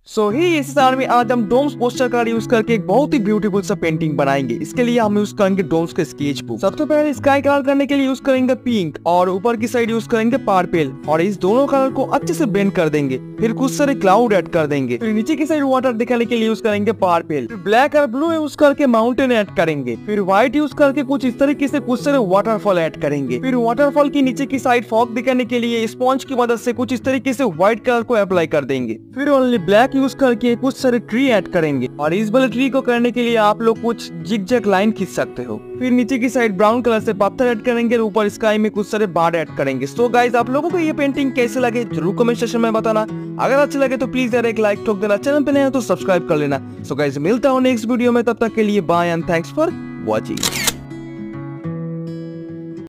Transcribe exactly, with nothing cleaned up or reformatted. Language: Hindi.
सो ही इस साल में आज हम डोम्स पोस्टर कार्ड यूज करके एक बहुत ही ब्यूटीफुल सा पेंटिंग बनाएंगे। इसके लिए हम यूज करेंगे डोम्स का स्केच बुक। सबसे पहले स्काई कलर करने के लिए यूज करेंगे पिंक और ऊपर की साइड यूज करेंगे पर्पल और इस दोनों कलर को अच्छे से ब्लेंड कर देंगे। फिर कुछ सारे क्लाउड ऐड कर देंगे। फिर नीचे की साइड वाटर दिखाने के लिए यूज करेंगे पर्पल। फिर ब्लैक और ब्लू यूज करके माउंटेन ऐड करेंगे। फिर व्हाइट यूज करके कुछ इस तरीके से कुछ सारे वाटरफॉल ऐड करेंगे। फिर वाटरफॉल की नीचे की साइड फॉग दिखाने के लिए स्पॉन्ज की मदद से कुछ इस तरीके से व्हाइट कलर को अप्लाई कर देंगे। फिर ओनली ब्लैक यूज करके कुछ सारे ट्री ऐड करेंगे और इस वाले ट्री को करने के लिए आप लोग कुछ जिगजैग लाइन खींच सकते हो। फिर नीचे की साइड ब्राउन कलर से पत्थर ऐड करेंगे और ऊपर स्काई में कुछ सारे बाढ़ ऐड करेंगे। सो गाइस, आप लोगों को ये पेंटिंग कैसे लगे जरूर कमेंट सेक्शन में बताना। अगर अच्छे लगे तो प्लीज यार एक लाइक ठोक देना, चैनल पे नए हो तो सब्सक्राइब कर लेना। सो गाइस, मिलता हूँ नेक्स्ट वीडियो में, तब तक के लिए bye and thanks for watching.